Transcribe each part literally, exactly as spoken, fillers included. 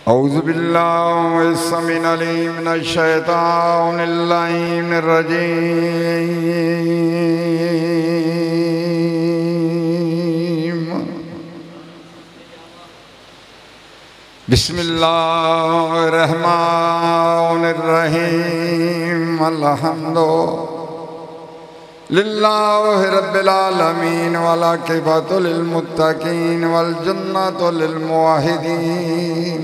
اعوذ باللہ السمیع العلیم من الشیطان اللعین الرجیم بسم اللہ الرحمن الرحیم الحمد للہ رب العالمین والعاقبۃ للمتقین والجنۃ للموحدین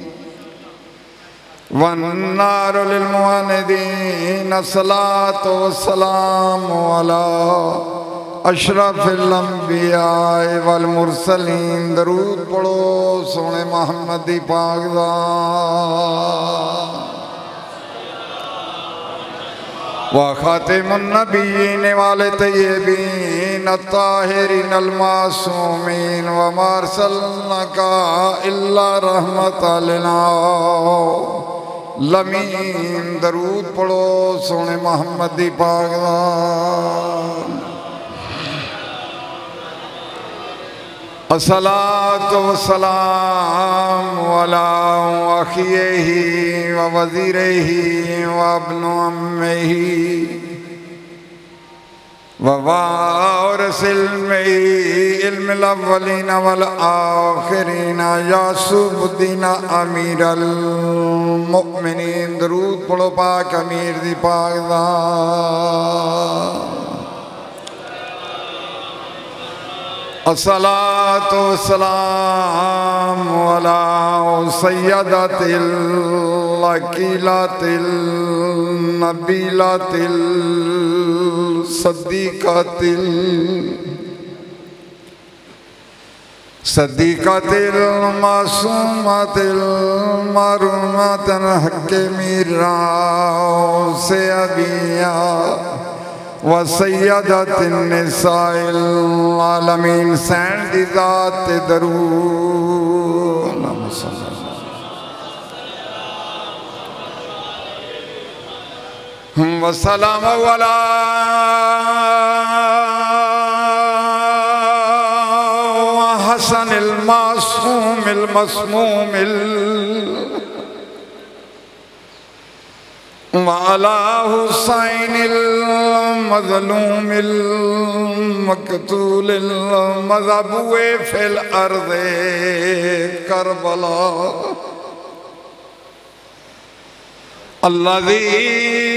والنار للمعاندین الصلاۃ والسلام علی اشرف الانبیاء والمرسلین درود پڑھو سونے محمد دی پاک دا وخاتم النبیین والطیبین الطاہرین المعصومین وما ارسلناک الا رحمۃ للعالمین درود پڑھو سونے محمد دی پاک دا الصلاة والسلام علی اخیہ ووزیرہ وابن عمہ ووارث علم الاولین والآخرین یعصوب الدین امیر المؤمنین درود پڑھو پاک امیر دی پاک دا الصلاة والسلام علی سیدات العقیلات النبیلات الصدیقات صدیقات المعصومات المعرومات حق میراث ابیہ وسیدت النساء العالمین سینڈ ذات درود وسلام علی حسن المعصوم المسموم وعلى حسین المظلوم المقتول المذبوح فی الارض کربلا الذي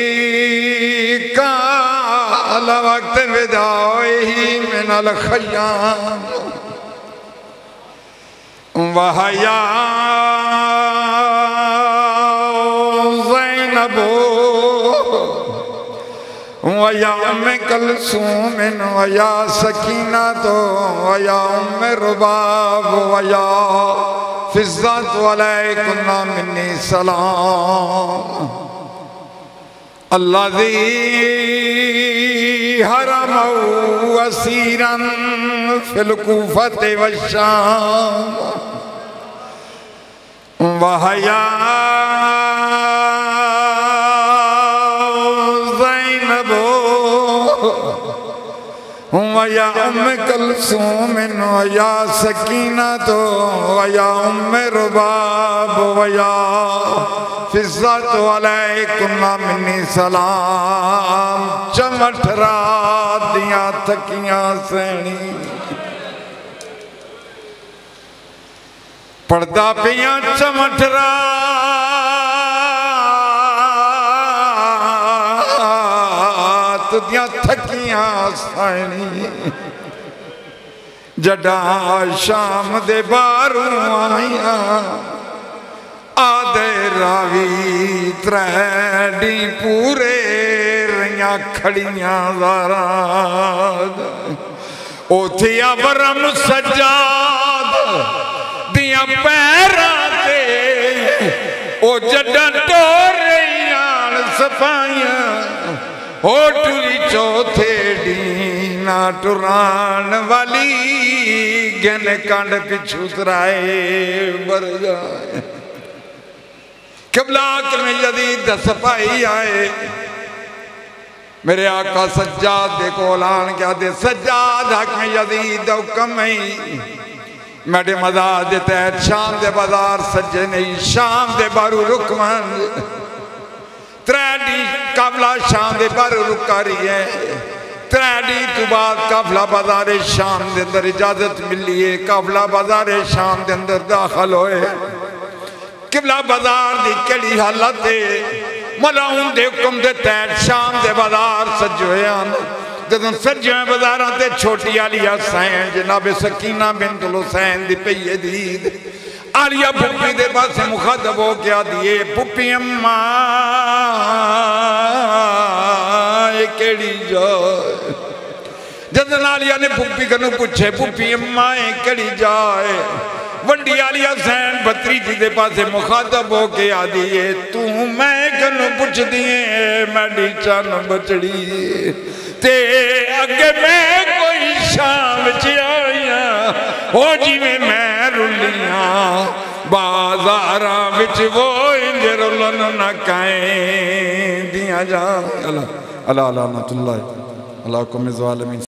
قال وقت وداعه من الخیام وحیا وَيَا أُمِّ كَلْثُومٍ وَيَا سَكِينَةٌ وَيَا أُمِّ رُبَابٍ وَيَا فِضَّةٌ عَلَيْكُنَّ مِنِّي سَلَامٌ الَّذِي حَرَمَهُ أَسِيرًا فِي الْكُوفَةِ وَالشَّامِ وَحَيَا وَيَا أُمِّ كَلْثُومٍ وَيَا سَكِينَةٌ وَيَا أُمِّ رُبَابٍ وَيَا فِضَّةٌ عَلَيْكُنَّ مِنِّي سَلَامٌ چمٹ رات دیاں تکیاں سینی پردہ پیاں چمٹ رات دیاں تھکیاں سائنی جڈا شام دے باروں آئیاں آدھے راوی تریڈی پورے رہیاں کھڑیاں زاراد او تھیا ورم سجاد دیاں پیراتے او جڈا ٹور رہیاں سفائیاں او ٹوری چوتھے دینا ٹران والی گن کانڈ پچھو ترائے بر جائے قبلات میں جدید سپاہی آئے میرے آقا سجاد دے کو اعلان کیا دے سجاد حق میں یزید حکم ہے میڈے مزار دیتے ہیں شام دے بازار سجے نہیں شام دے بارو رکمن تریڈی قافلہ شام دے بارو رکا رہی ہے تریڈی تو بعد قافلہ بازار شام دے اندر اجازت ملیے قافلہ بازار شام دے اندر داخل ہوئے قبلہ بازار دی کڑی حالت دے ملاؤں دے حکم دے تیٹ شام دے بازار سجوئے آنے جدن سجوئے بازاران تے چھوٹی آلیہ حسین جناب سکینہ بنت الحسین دی پیئے دید آلیہ پھپی دے پاس سے مخاطب ہو کیا دیئے پھپی اماں کیڑی جائے جدن آلیہ نے پھپی کنو پوچھے پھپی اماں کیڑی جائے ونڈی آلیہ حسین بطری تھی دے پاس سے مخاطب ہو کیا دیئے تو میں کنو پوچھ دیئے میڈی چان بچڑی تے اگے میں کوئی شام چیائیاں ہو جی میں میں رلیاں بازاراں وچ وہ انجے رلن نہ کائیں دیا جا اللہ اللہ اللہ نت اللہ اللہ کو مزوالمین